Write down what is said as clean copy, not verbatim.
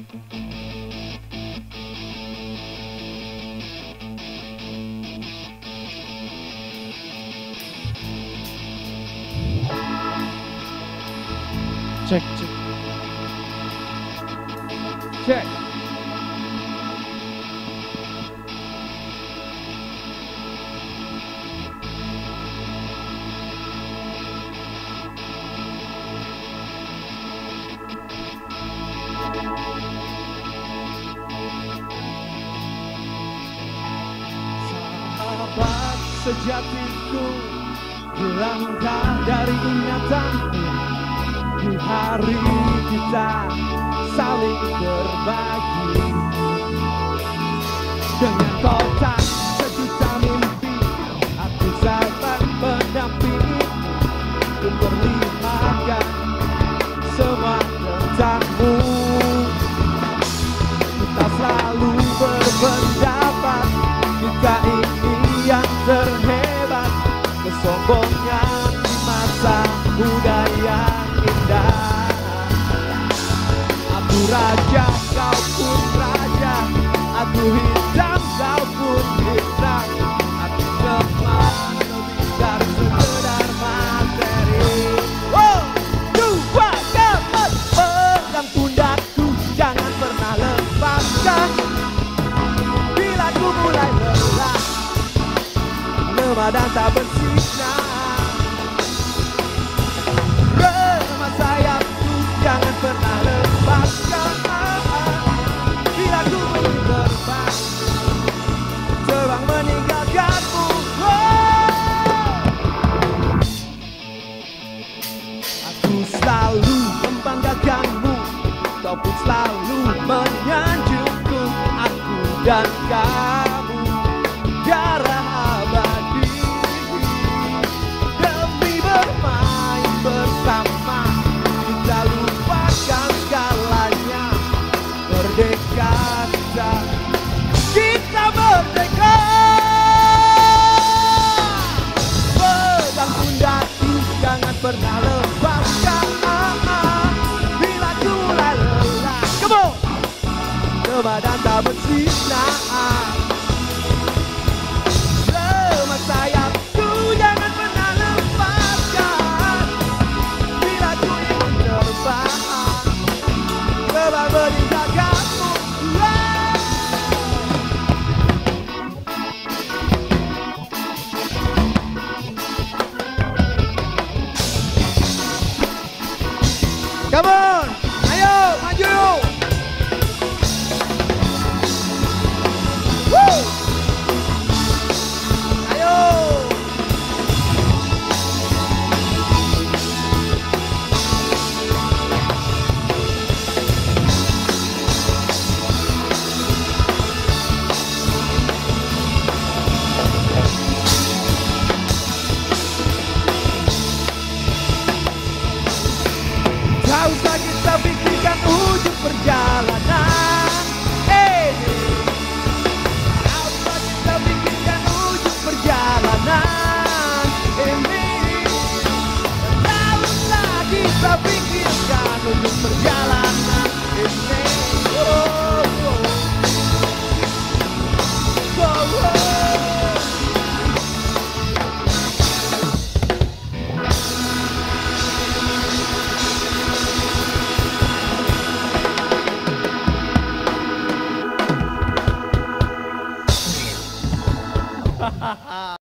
Cek, cek. Cek. Sahabat sejatiku, hilangkan dari ingatanku di hari kita saling berbagi dengan kotak sejuta mimpi. Aku sahabat pendampingmu, ku perlihatkan semua tentangmu. Kita selalu berpendapat kita ini yang terhebat, kesombongan di masa muda yang indah. Aku raja, kau pun raja, aku hitam, kau pun hitam. Aku teman lebih dari sekedar materi. Oh, dua, keempat, pegang pundakku, jangan pernah lepaskan. Bila ku mulai lelah, lemah dan tak bersinar, remah sayapku, jangan pernah lepaskan. Bila ku ingin terbang, terbang meninggalkanmu. Aku selalu membanggakanmu, kau pun selalu menyanjungku. Aku dan kamu darah abadi, demi bermain bersama kita lupakan segalanya. Merdeka kita merdeka. Pegang pundakku, jangan pernah lepaskan. Bila ku mulai lelah, come on, lemah dan tak bersinar, lemah sayapku, jangan pernah lepaskan. Bila ku ingin terbang, terbang meninggalkanmu. Come on, ayo maju. Woo! Ayo. Tak usah kita pikirkan ujung perjalanan. Tak usah kita pikirkan ujung perjalanan ini. Tak usah kita pikirkan ujung perjalanan ini. Oh, oh. Oh, oh. Ha ha ha.